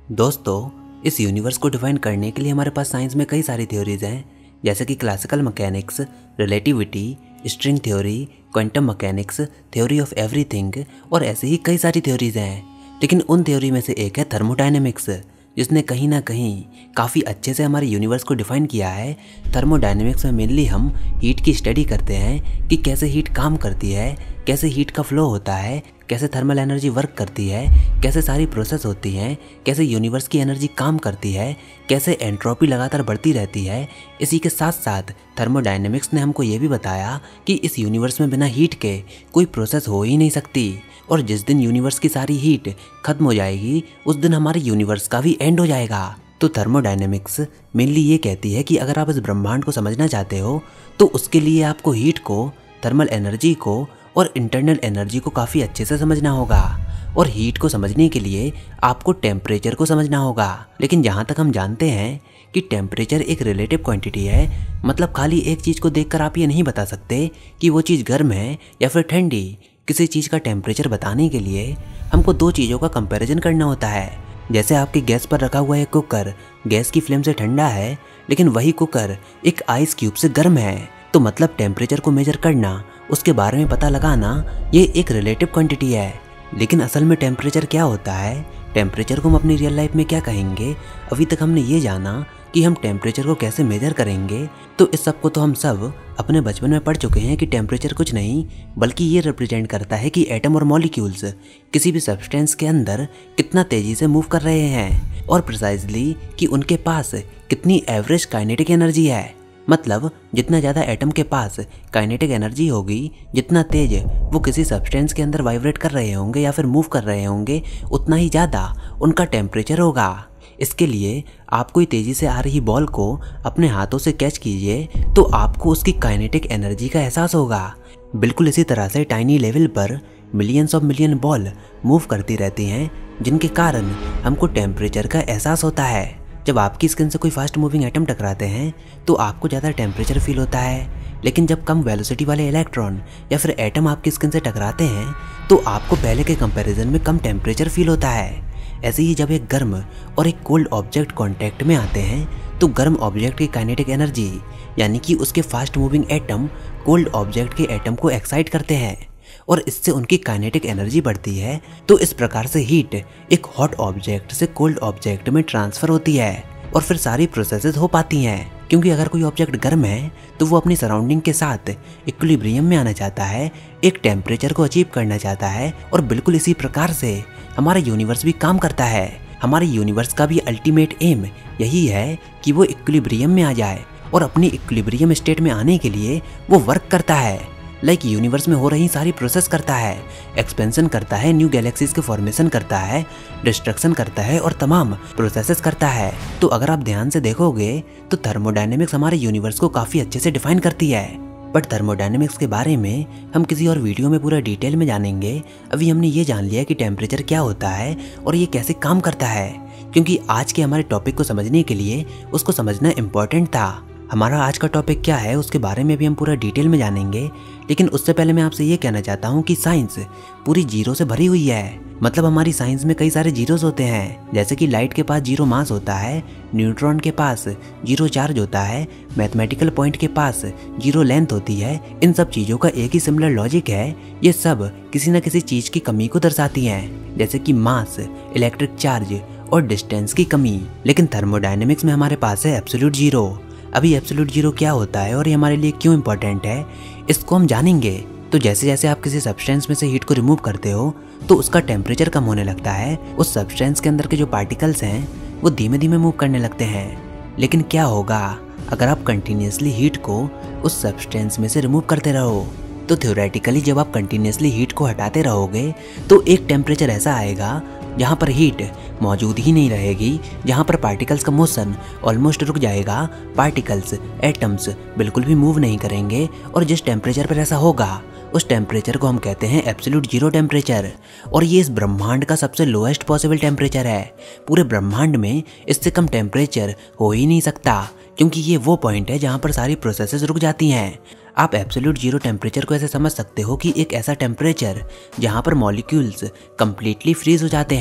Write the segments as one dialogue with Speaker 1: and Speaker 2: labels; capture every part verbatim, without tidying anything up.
Speaker 1: दोस्तों, इस यूनिवर्स को डिफाइन करने के लिए हमारे पास साइंस में कई सारी थ्योरीज हैं, जैसे कि classical mechanics, relativity, string theory, quantum mechanics, theory of everything और ऐसे ही कई सारी थ्योरीज हैं। लेकिन उन थ्योरी में से एक है थर्मोडायनेमिक्स, जिसने कहीं ना कहीं काफ़ी अच्छे से हमारे यूनिवर्स को डिफाइन किया है। थर्मोडायनेमिक्स में मेनली हम हीट की स्टडी करते हैं कि कैसे हीट काम करती है, कैसे हीट का फ्लो होता है, कैसे थर्मल एनर्जी वर्क करती है, कैसे सारी प्रोसेस होती हैं, कैसे यूनिवर्स की एनर्जी काम करती है, कैसे एंट्रोपी लगातार बढ़ती रहती है। इसी के साथ साथ थर्मोडायनेमिक्स ने हमको ये भी बताया कि इस यूनिवर्स में बिना हीट के कोई प्रोसेस हो ही नहीं सकती, और जिस दिन यूनिवर्स की सारी हीट खत्म हो जाएगी उस दिन हमारे यूनिवर्स का भी एंड हो जाएगा। तो थर्मोडायनेमिक्स मेनली ये कहती है कि अगर आप इस ब्रह्मांड को समझना चाहते हो तो उसके लिए आपको हीट को, थर्मल एनर्जी को और इंटरनल एनर्जी को काफ़ी अच्छे से समझना होगा। और हीट को समझने के लिए आपको टेम्परेचर को समझना होगा। लेकिन जहाँ तक हम जानते हैं कि टेम्परेचर एक रिलेटिव क्वांटिटी है, मतलब खाली एक चीज़ को देखकर आप ये नहीं बता सकते कि वो चीज़ गर्म है या फिर ठंडी। किसी चीज़ का टेम्परेचर बताने के लिए हमको दो चीज़ों का कंपैरिजन करना होता है। जैसे आपके गैस पर रखा हुआ एक कुकर गैस की फ्लेम से ठंडा है, लेकिन वही कुकर एक आइस क्यूब से गर्म है, तो मतलब टेम्परेचर को मेजर करना, उसके बारे में पता लगाना, ये एक रिलेटिव क्वांटिटी है। लेकिन असल में टेम्परेचर क्या होता है, टेम्परेचर को हम अपनी रियल लाइफ में क्या कहेंगे, अभी तक हमने ये जाना कि हम टेम्परेचर को कैसे मेजर करेंगे। तो इस सब को तो हम सब अपने बचपन में पढ़ चुके हैं कि टेम्परेचर कुछ नहीं बल्कि ये रिप्रेजेंट करता है कि एटम और मॉलिक्यूल्स किसी भी सब्सटेंस के अंदर कितना तेजी से मूव कर रहे हैं, और प्रिसाइजली कि उनके पास कितनी एवरेज काइनेटिक एनर्जी है। मतलब जितना ज़्यादा एटम के पास काइनेटिक एनर्जी होगी, जितना तेज वो किसी सब्सटेंस के अंदर वाइब्रेट कर रहे होंगे या फिर मूव कर रहे होंगे, उतना ही ज़्यादा उनका टेम्परेचर होगा। इसके लिए आप कोई तेज़ी से आ रही बॉल को अपने हाथों से कैच कीजिए तो आपको उसकी काइनेटिक एनर्जी का एहसास होगा। बिल्कुल इसी तरह से टाइनी लेवल पर millions of million ball move करती रहती हैं, जिनके कारण हमको टेम्परेचर का एहसास होता है। जब आपकी स्किन से कोई फास्ट मूविंग एटम टकराते हैं तो आपको ज़्यादा टेम्परेचर फील होता है, लेकिन जब कम वेलोसिटी वाले इलेक्ट्रॉन या फिर एटम आपकी स्किन से टकराते हैं तो आपको पहले के कंपैरिजन में कम टेम्परेचर फील होता है। ऐसे ही जब एक गर्म और एक कोल्ड ऑब्जेक्ट कांटेक्ट में आते हैं तो गर्म ऑब्जेक्ट की काइनेटिक एनर्जी यानी कि उसके fast moving atom cold object के एटम को एक्साइट करते हैं और इससे उनकी काइनेटिक एनर्जी बढ़ती है। तो इस प्रकार से हीट एक हॉट ऑब्जेक्ट से कोल्ड ऑब्जेक्ट में ट्रांसफर होती है और फिर सारी प्रोसेसेस हो पाती हैं। क्योंकि अगर कोई ऑब्जेक्ट गर्म है तो वो अपनी सराउंडिंग के साथ इक्विलिब्रियम में आना चाहता है, एक टेम्परेचर को अचीव करना चाहता है, और बिल्कुल इसी प्रकार से हमारा यूनिवर्स भी काम करता है। हमारे यूनिवर्स का भी अल्टीमेट एम यही है कि वो इक्विलिब्रियम में आ जाए, और अपनी इक्विलिब्रियम स्टेट में आने के लिए वो वर्क करता है, लाइक यूनिवर्स में हो रही सारी प्रोसेस करता है, एक्सपेंशन करता है, न्यू गैलेक्सीज के फॉर्मेशन करता है, डिस्ट्रक्शन करता है और तमाम प्रोसेसेस करता है। तो अगर आप ध्यान से देखोगे तो थर्मोडायनेमिक्स हमारे यूनिवर्स को काफ़ी अच्छे से डिफाइन करती है। बट थर्मोडायनेमिक्स के बारे में हम किसी और वीडियो में पूरा डिटेल में जानेंगे। अभी हमने ये जान लिया कि टेम्परेचर क्या होता है और ये कैसे काम करता है, क्योंकि आज के हमारे टॉपिक को समझने के लिए उसको समझना इम्पोर्टेंट था। हमारा आज का टॉपिक क्या है उसके बारे में भी हम पूरा डिटेल में जानेंगे। लेकिन उससे पहले मैं आपसे ये कहना चाहता हूँ कि साइंस पूरी जीरो से भरी हुई है। मतलब हमारी साइंस में कई सारे जीरोस होते हैं, जैसे कि लाइट के पास जीरो मास होता है, न्यूट्रॉन के पास जीरो चार्ज होता है, मैथमेटिकल पॉइंट के पास जीरो लेंथ होती है। इन सब चीज़ों का एक ही सिमिलर लॉजिक है, ये सब किसी न किसी चीज़ की कमी को दर्शाती हैं, जैसे कि मास, इलेक्ट्रिक चार्ज और डिस्टेंस की कमी। लेकिन थर्मोडायनेमिक्स में हमारे पास है एब्सोल्यूट जीरो। अभी एब्सोल्यूट जीरो क्या होता है और ये हमारे लिए क्यों इम्पोर्टेंट है, इसको हम जानेंगे। तो जैसे जैसे आप किसी सब्सटेंस में से हीट को रिमूव करते हो तो उसका टेम्परेचर कम होने लगता है, उस सब्सटेंस के अंदर के जो पार्टिकल्स हैं वो धीमे धीमे मूव करने लगते हैं। लेकिन क्या होगा अगर आप कंटिन्यूसली हीट को उस सब्सटेंस में से रिमूव करते रहो? तो थ्योरेटिकली जब आप कंटिन्यूसली हीट को हटाते रहोगे तो एक टेम्परेचर ऐसा आएगा जहाँ पर हीट मौजूद ही नहीं रहेगी, जहाँ पर पार्टिकल्स का मोशन ऑलमोस्ट रुक जाएगा, पार्टिकल्स, एटम्स बिल्कुल भी मूव नहीं करेंगे, और जिस टेम्परेचर पर ऐसा होगा उस टेम्परेचर को हम कहते हैं एब्सोल्यूट जीरो टेम्परेचर। और ये इस ब्रह्मांड का सबसे लोएस्ट पॉसिबल टेम्परेचर है। पूरे ब्रह्मांड में इससे कम टेम्परेचर हो ही नहीं सकता, क्योंकि ये वो पॉइंट है जहाँ पर सारी प्रोसेसेस रुक जाती हैं। आप एब्सोल्यूट जीरो टेम्परेचर को ऐसे समझ सकते हो कि एक ऐसा टेम्परेचर जहाँ पर मॉलिक्यूल्स कम्प्लीटली फ्रीज हो जाते हैं,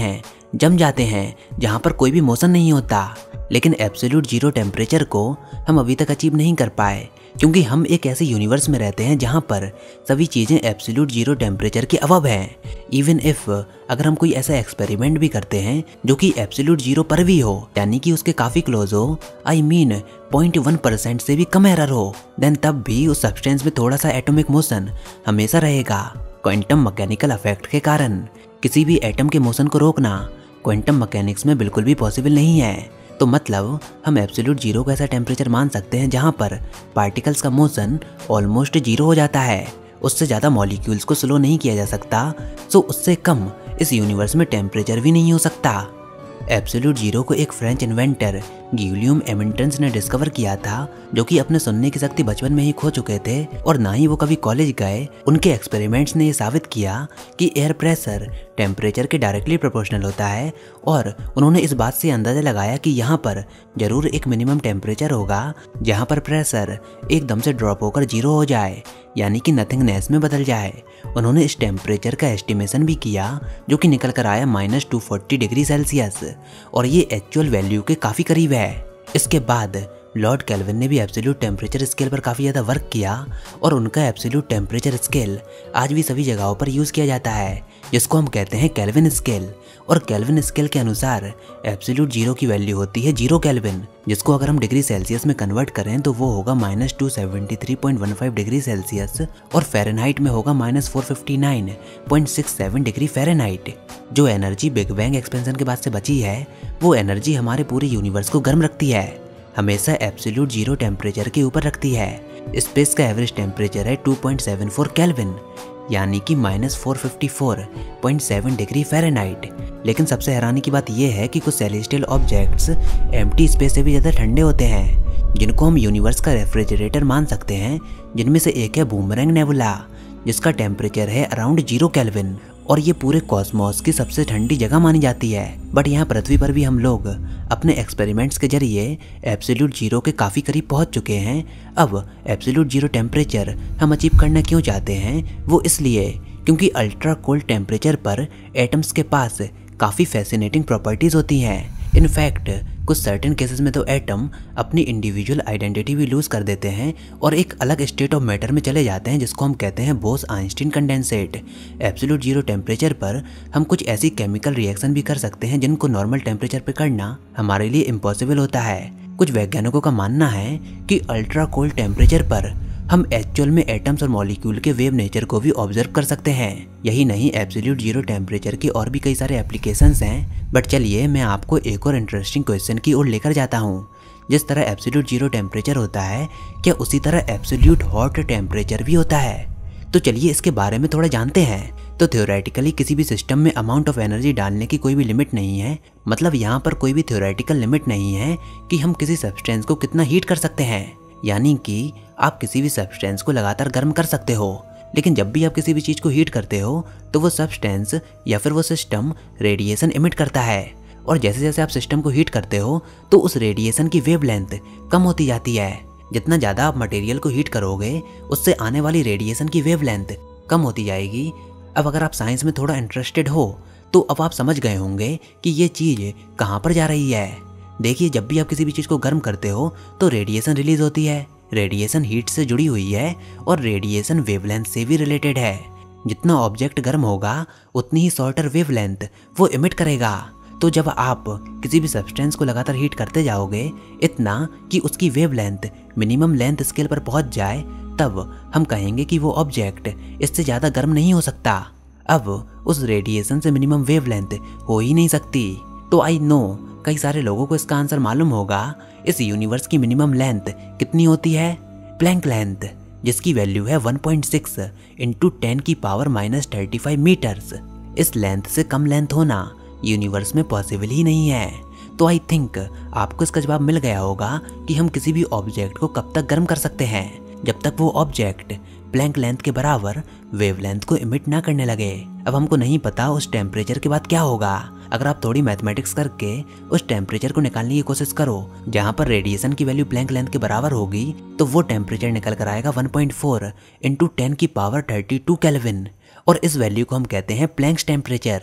Speaker 1: जम जाते हैं जहाँ पर कोई भी मोशन नहीं होता। लेकिन एब्सोल्यूट जीरो टेम्परेचर को हम अभी तक अचीव नहीं कर पाए, क्योंकि हम एक ऐसे यूनिवर्स में रहते हैं जहाँ पर सभी चीज़ें एब्सोल्यूट जीरो टेम्परेचर के अबव हैं। इवन इफ अगर हम कोई ऐसा एक्सपेरिमेंट भी करते हैं जो कि एब्सोल्यूट जीरो पर भी हो, यानी कि उसके काफ़ी क्लोज हो, I mean point one percent से भी कम एरर हो, देन तब भी उस सब्सटेंस में थोड़ा सा एटॉमिक मोशन हमेशा रहेगा। क्वांटम मैकेनिकल इफेक्ट के कारण किसी भी एटम के मोशन को रोकना क्वांटम मैकेनिक्स में बिल्कुल भी पॉसिबल नहीं है। तो मतलब हम एब्सोल्यूट जीरो को ऐसा टेम्परेचर मान सकते हैं जहाँ पर पार्टिकल्स का मोशन ऑलमोस्ट जीरो हो जाता है। उससे ज़्यादा मॉलिक्यूल्स को स्लो नहीं किया जा सकता, सो उससे कम इस यूनिवर्स में टेम्परेचर भी नहीं हो सकता। एब्सोल्यूट जीरो को एक फ्रेंच इन्वेंटर गिलियम एमिंटेंस ने डिस्कवर किया था, जो कि अपने सुनने की शक्ति बचपन में ही खो चुके थे और ना ही वो कभी कॉलेज गए। उनके एक्सपेरिमेंट्स ने ये साबित किया कि एयर प्रेशर टेम्परेचर के डायरेक्टली प्रोपोर्शनल होता है, और उन्होंने इस बात से अंदाज़ा लगाया कि यहाँ पर जरूर एक मिनिमम टेम्परेचर होगा जहाँ पर प्रेशर एकदम से ड्रॉप होकर जीरो हो जाए, यानी कि नथिंगनेस में बदल जाए। उन्होंने इस टेम्परेचर का एस्टिमेशन भी किया, जो कि निकल कर आया minus two forty degree Celsius, और ये एक्चुअल वैल्यू के काफ़ी करीब है। इसके बाद लॉर्ड केल्विन ने भी एब्सोल्यूट टेम्परेचर स्केल पर काफ़ी ज़्यादा वर्क किया, और उनका एब्सोल्यूट टेम्परेचर स्केल आज भी सभी जगहों पर यूज़ किया जाता है, जिसको हम कहते हैं केल्विन स्केल। और केल्विन स्केल के अनुसार एब्सोल्यूट जीरो की वैल्यू होती है जीरो केल्विन, जिसको अगर हम डिग्री सेल्सियस में कन्वर्ट करें तो वो होगा minus two seventy three point one five degree Celsius, और फ़ारेनहाइट में होगा minus four fifty nine point six seven degree Fahrenheit. जो एनर्जी बिग बैंग एक्सपेंशन के बाद से बची है, वो एनर्जी हमारे पूरे यूनिवर्स को गर्म रखती है, हमेशा एब्सोल्यूट जीरो टेम्परेचर के ऊपर रखती है। स्पेस का एवरेज टेम्परेचर है two point seven four Kelvin, यानी कि minus four fifty four point seven degree Fahrenheit. लेकिन सबसे हैरानी की बात यह है कि कुछ सेलेस्टियल ऑब्जेक्ट्स एम्प्टी स्पेस से भी ज़्यादा ठंडे होते हैं, जिनको हम यूनिवर्स का रेफ्रिजरेटर मान सकते हैं। जिनमें से एक है बूमरैंग नेबुला, जिसका टेम्परेचर है अराउंड जीरो केल्विन, और ये पूरे कॉस्मोस की सबसे ठंडी जगह मानी जाती है। बट यहाँ पृथ्वी पर भी हम लोग अपने एक्सपेरिमेंट्स के जरिए एब्सोल्यूट जीरो के काफ़ी करीब पहुँच चुके हैं। अब एब्सोल्यूट जीरो टेम्परेचर हम अचीव करना क्यों चाहते हैं, वो इसलिए क्योंकि अल्ट्रा कोल्ड टेम्परेचर पर एटम्स के पास काफ़ी फैसिनेटिंग प्रॉपर्टीज़ होती हैं। इनफैक्ट कुछ सर्टेन केसेस में तो एटम अपनी इंडिविजुअल आइडेंटिटी भी लूज़ कर देते हैं और एक अलग स्टेट ऑफ मैटर में चले जाते हैं, जिसको हम कहते हैं Bose Einstein condensate. Absolute zero temperature पर हम कुछ ऐसी केमिकल रिएक्शन भी कर सकते हैं जिनको नॉर्मल टेम्परेचर पर करना हमारे लिए इम्पॉसिबल होता है। कुछ वैज्ञानिकों का मानना है कि अल्ट्रा कोल्ड टेम्परेचर पर हम एक्चुअल में एटम्स और मॉलिक्यूल के वेव नेचर को भी ऑब्जर्व कर सकते हैं। यही नहीं, एब्सोल्यूट जीरो टेम्परेचर की और भी कई सारे एप्लीकेशंस हैं। बट चलिए मैं आपको एक और इंटरेस्टिंग क्वेश्चन की ओर लेकर जाता हूँ। जिस तरह एब्सोल्यूट जीरो टेम्परेचर होता है, क्या उसी तरह एब्सोल्यूट हॉट टेम्परेचर भी होता है? तो चलिए इसके बारे में थोड़ा जानते हैं। तो थ्योरेटिकली किसी भी सिस्टम में अमाउंट ऑफ एनर्जी डालने की कोई भी लिमिट नहीं है। मतलब यहाँ पर कोई भी थ्योरेटिकल लिमिट नहीं है कि हम किसी सब्सटेंस को कितना हीट कर सकते हैं। यानी कि आप किसी भी सब्सटेंस को लगातार गर्म कर सकते हो, लेकिन जब भी आप किसी भी चीज़ को हीट करते हो तो वो सब्सटेंस या फिर वो सिस्टम रेडिएशन इमिट करता है। और जैसे जैसे आप सिस्टम को हीट करते हो तो उस रेडिएशन की वेवलेंथ कम होती जाती है। जितना ज़्यादा आप मटेरियल को हीट करोगे, उससे आने वाली रेडिएशन की वेवलेंथ कम होती जाएगी। अब अगर आप साइंस में थोड़ा इंटरेस्टेड हो तो अब आप समझ गए होंगे कि ये चीज़ कहाँ पर जा रही है। देखिए, जब भी आप किसी भी चीज़ को गर्म करते हो तो रेडिएशन रिलीज होती है। रेडिएशन हीट से जुड़ी हुई है और रेडिएशन वेवलेंथ से भी रिलेटेड है। जितना ऑब्जेक्ट गर्म होगा उतनी ही शॉर्टर वेवलेंथ वो इमिट करेगा। तो जब आप किसी भी सब्सटेंस को लगातार हीट करते जाओगे इतना कि उसकी वेवलेंथ मिनिमम लेंथ स्केल पर पहुंच जाए, तब हम कहेंगे कि वो ऑब्जेक्ट इससे ज़्यादा गर्म नहीं हो सकता। अब उस रेडिएशन से मिनिमम वेवलेंथ हो ही नहीं सकती। तो आई नो कई सारे लोगों को इसका आंसर मालूम होगा। इस यूनिवर्स की मिनिमम लेंथ कितनी होती है? प्लैंक लेंथ, जिसकी वैल्यू है one point six into ten की power minus thirty five metres. इस लेंथ से कम लेंथ होना यूनिवर्स में पॉसिबल ही नहीं है। तो आई थिंक आपको इसका जवाब मिल गया होगा कि हम किसी भी ऑब्जेक्ट को कब तक गर्म कर सकते हैं, जब तक वो ऑब्जेक्ट प्लैंक लेंथ के बराबर वेवलेंथ को इमिट ना करने लगे। अब हमको नहीं पता उस टेम्परेचर के बाद क्या होगा। अगर आप थोड़ी मैथमेटिक्स करके उस टेम्परेचर को निकालने की कोशिश करो जहाँ पर रेडिएशन की वैल्यू प्लैंक लेंथ के बराबर होगी, तो वो टेम्परेचर निकल कर आएगा one point four into ten की पावर थर्टी टू केल्विन। और इस वैल्यू को हम कहते हैं प्लैंक्स टेम्परेचर।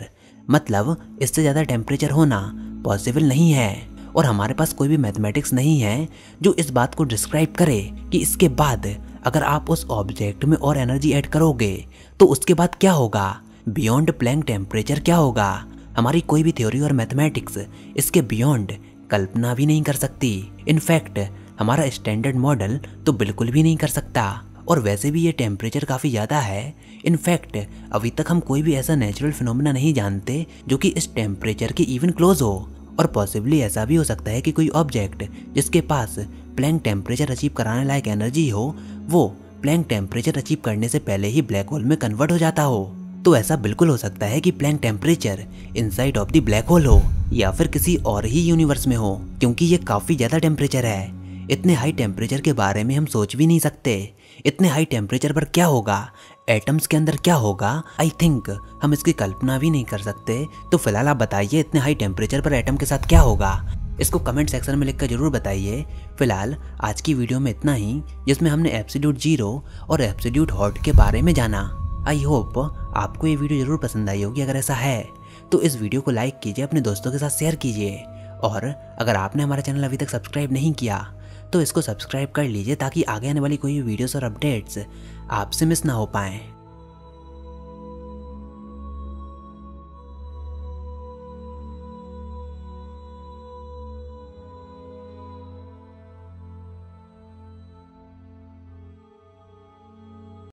Speaker 1: मतलब इससे ज़्यादा टेम्परेचर होना पॉसिबल नहीं है और हमारे पास कोई भी मैथमेटिक्स नहीं है जो इस बात को डिस्क्राइब करे कि इसके बाद अगर आप उस ऑब्जेक्ट में और एनर्जी ऐड करोगे तो उसके बाद क्या होगा, बियॉन्ड प्लैंक टेम्परेचर क्या होगा। हमारी कोई भी थ्योरी और मैथमेटिक्स इसके बियॉन्ड कल्पना भी नहीं कर सकती। इनफैक्ट हमारा स्टैंडर्ड मॉडल तो बिल्कुल भी नहीं कर सकता। और वैसे भी ये टेम्परेचर काफ़ी ज़्यादा है। इनफैक्ट अभी तक हम कोई भी ऐसा नेचुरल फिनोमेना नहीं जानते जो कि इस टेम्परेचर के इवन क्लोज हो। और पॉसिबली ऐसा भी हो सकता है कि कोई ऑब्जेक्ट जिसके पास प्लैंक टेम्परेचर अचीव कराने लायक एनर्जी हो वो प्लैंक टेम्परेचर अचीव करने से पहले ही ब्लैक होल में कन्वर्ट हो जाता हो। तो ऐसा बिल्कुल हो सकता है कि Planck temperature inside of the black hole हो या फिर किसी और ही यूनिवर्स में हो, क्योंकि ये काफ़ी ज़्यादा टेम्परेचर है। इतने हाई टेम्परेचर के बारे में हम सोच भी नहीं सकते। इतने हाई टेम्परेचर पर क्या होगा, एटम्स के अंदर क्या होगा, आई थिंक हम इसकी कल्पना भी नहीं कर सकते। तो फिलहाल आप बताइए इतने हाई टेम्परेचर पर एटम के साथ क्या होगा, इसको कमेंट सेक्शन में लिखकर जरूर बताइए। फिलहाल आज की वीडियो में इतना ही, जिसमें हमने एब्सोल्यूट जीरो और एब्सोल्यूट हॉट के बारे में जाना। आई होप आपको ये वीडियो जरूर पसंद आई होगी। अगर ऐसा है तो इस वीडियो को लाइक कीजिए, अपने दोस्तों के साथ शेयर कीजिए और अगर आपने हमारा चैनल अभी तक सब्सक्राइब नहीं किया तो इसको सब्सक्राइब कर लीजिए ताकि आगे आने वाली कोई वीडियोस और अपडेट्स आपसे मिस ना हो पाएँ।